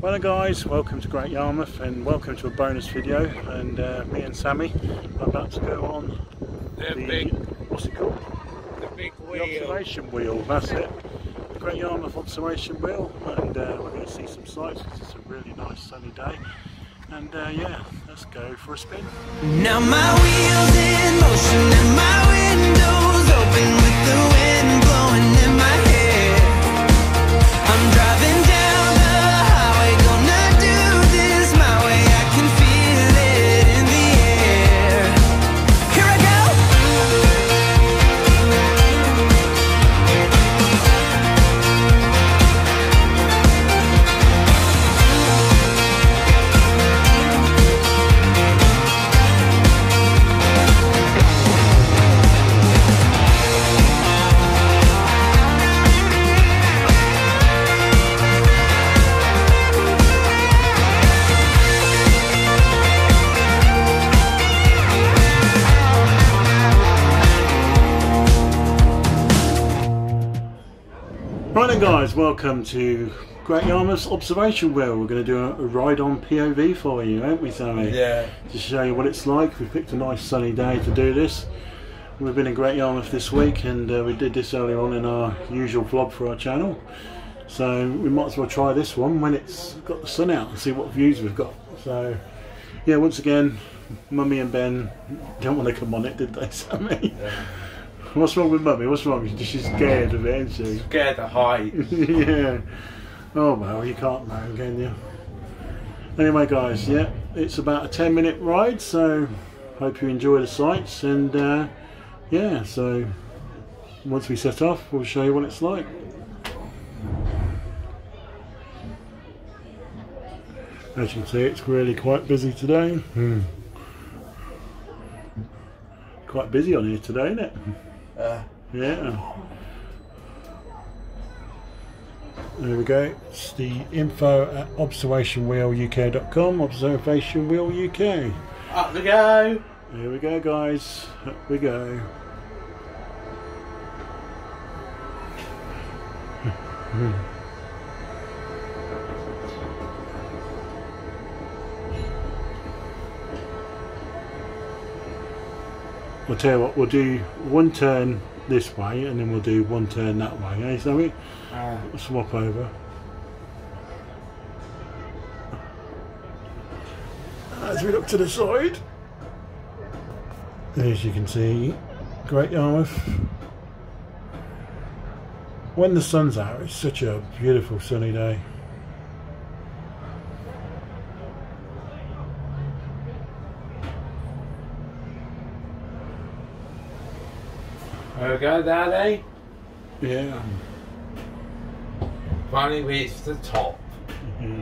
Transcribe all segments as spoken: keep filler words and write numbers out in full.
Well guys, welcome to Great Yarmouth and welcome to a bonus video, and uh, me and Sammy are about to go on the, the big, what's it called? The big wheel. The observation wheel, that's it. The Great Yarmouth observation wheel, and uh, we're going to see some sights because it's a really nice sunny day. And uh, yeah, let's go for a spin. Now my wheels in motion and my windows open with the wind blowing in my hair. I'm driving down the highway, gonna do this my way. I can feel it in the air. Here I go. Right then guys, welcome to Great Yarmouth's observation wheel. We're going to do a, a ride on P O V for you, aren't we, Sammy? Yeah. To show you what it's like. We picked a nice sunny day to do this. We've been in Great Yarmouth this week, and uh, we did this earlier on in our usual vlog for our channel. So we might as well try this one when it's got the sun out and see what views we've got. So yeah, once again, Mummy and Ben don't want to come on it, did they, Sammy? Yeah. What's wrong with Mummy? What's wrong? She's scared of it, isn't she? Scared of heights. Yeah. Oh well, you can't moan, can you? Anyway guys, yeah, it's about a ten minute ride, so hope you enjoy the sights, and uh, yeah, so once we set off, we'll show you what it's like. As you can see, it's really quite busy today. Hmm. Quite busy on here today, isn't it? Uh, Yeah. There we go. It's the info at observation wheel U K dot com. Observation Wheel U K. up we go. Here we go, guys. Up we go. We'll tell you what, we'll do one turn this way and then we'll do one turn that way, eh, Sammy? Uh, We'll swap over. As we look to the side, as you can see, Great Yarmouth. When the sun's out, it's such a beautiful sunny day. there we go, Daddy. Yeah. Finally reached the top. Mm-hmm.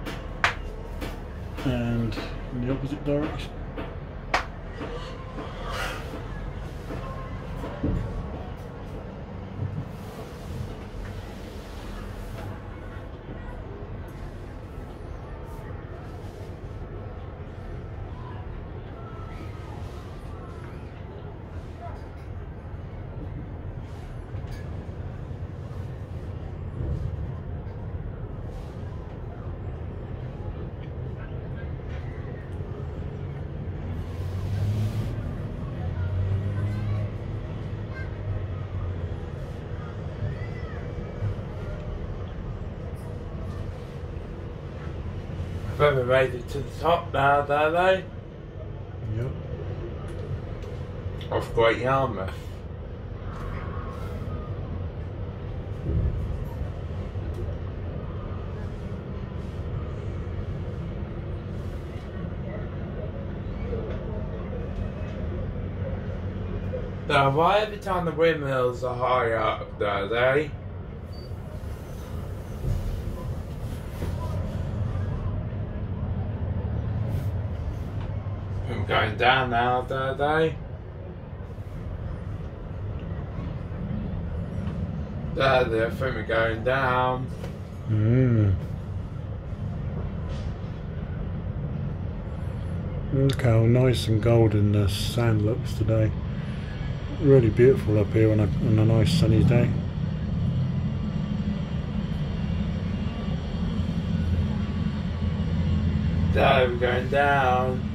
And in the opposite direction. I've ever made it to the top now, Daddy. Yep. Of Great Yarmouth. Now, why every time the windmills are higher up, Daddy? I'm going down now, Daddy. Daddy, I think we're going down. Mm. Look how nice and golden the sand looks today. Really beautiful up here on a, on a nice sunny day. Dad, we're going down.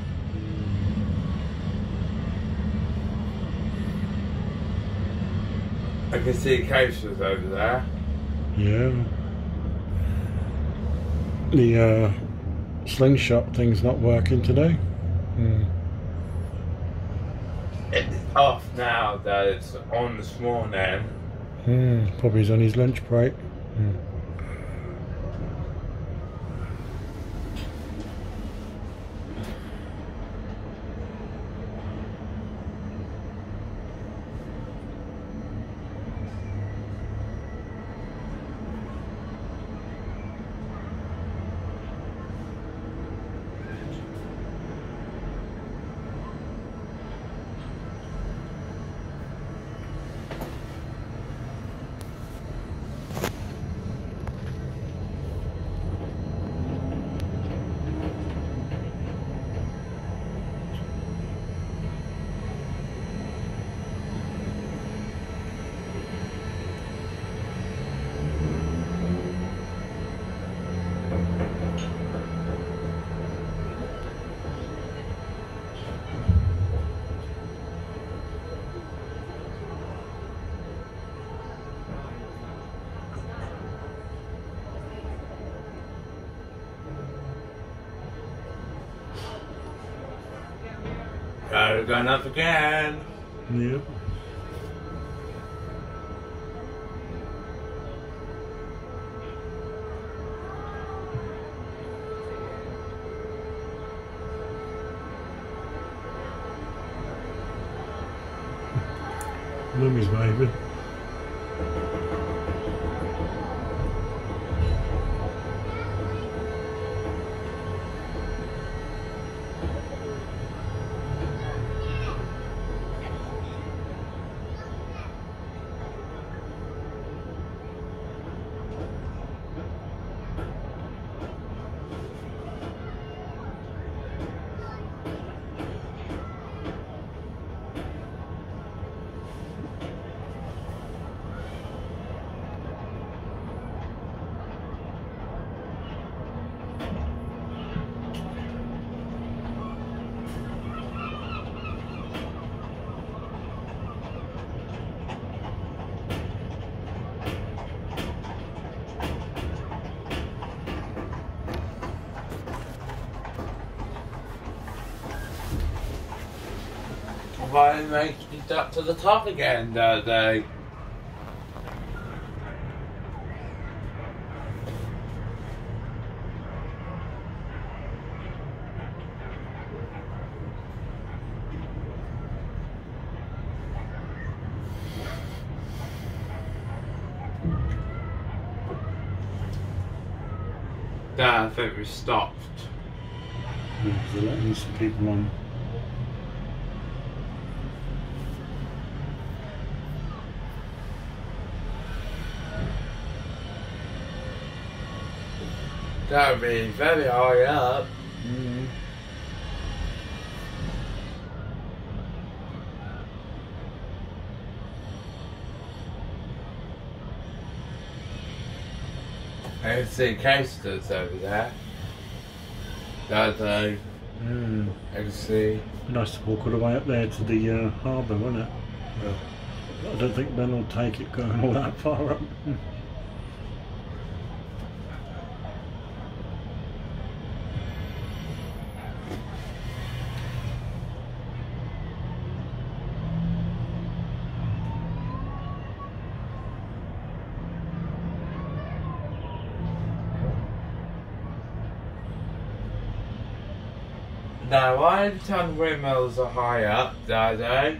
I can see coasters over there. Yeah. The uh, slingshot thing's not working today. Mm. It's off now, Dad. It's on this morning. Mm, probably he's on his lunch break. Mm. We're going up again. Yep. Mummy's baby. Why make it up to the top again, don't they? Nah, I think we stopped. Yeah, they're letting some people on. That would be very high up. Mm. I can see coasters over there. Don't they? Mm. I can see. Nice to walk all the way up there to the uh, harbour, wouldn't it? Yeah. I don't think Ben will take it going all that far up. Now, why every time the windmills are high up, do they?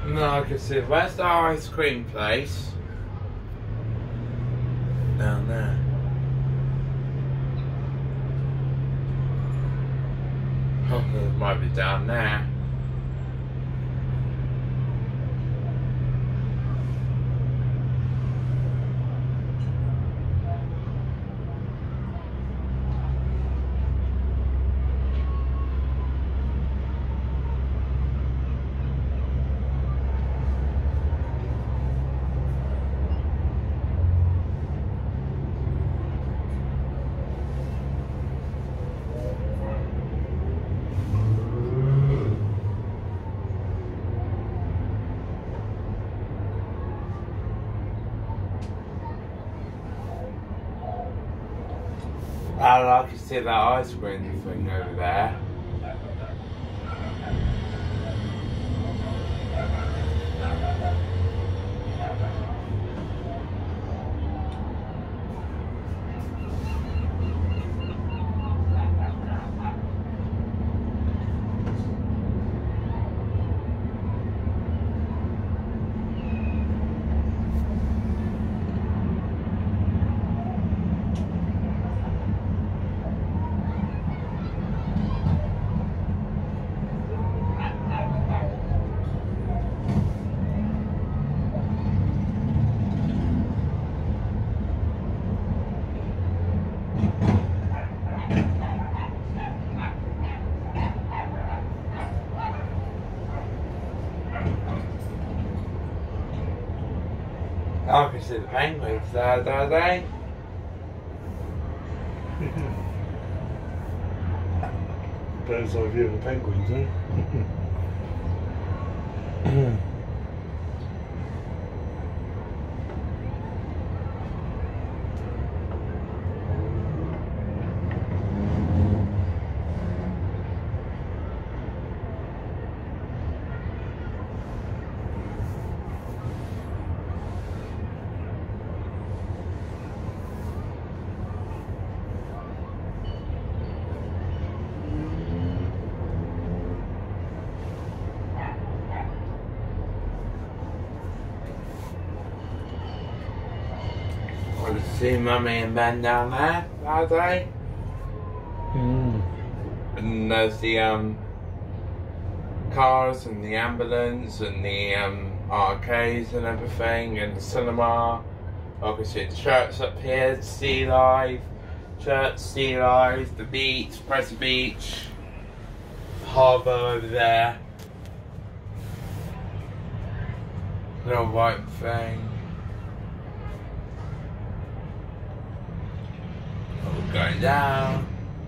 No, I can see. Where's the ice cream place? Down there. Oh, it might be down there. I can see that ice cream thing over there. I can see the penguins there, don't they? Bird's eye view of the penguins, eh? See Mummy and Ben down there, are they? Mm. And there's the um, cars and the ambulance and the um, arcades and everything and the cinema. I can see the church up here, the Sea Live, church, Sea Live, the beach, Press Beach, harbour over there. Little white thing. Going down.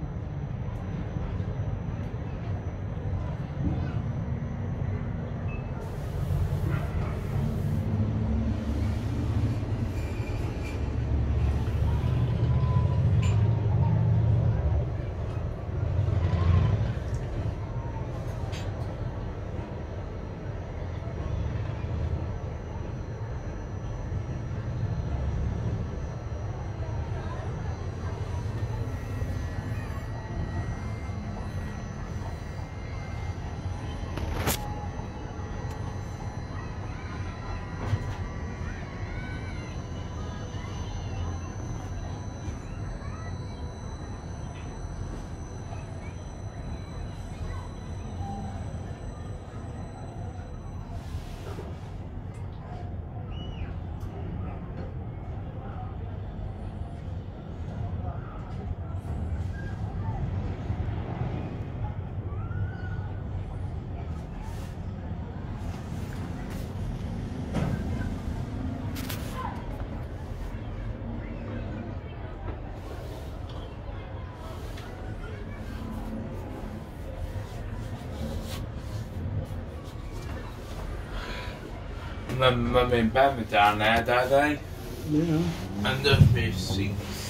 Mummy and Ben were down there, don't they? Yeah. And the fish seats.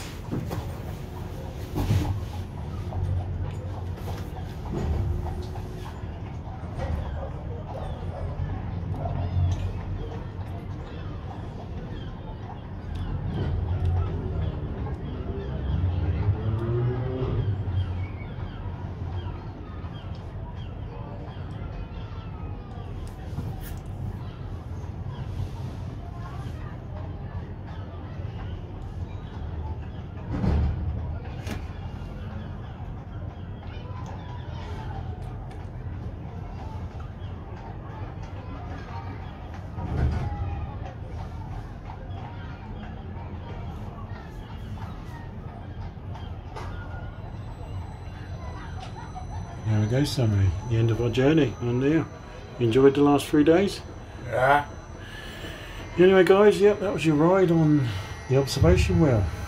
we go, Sammy. The end of our journey on there. You enjoyed the last three days? Yeah. Anyway guys, yep, that was your ride on the observation wheel.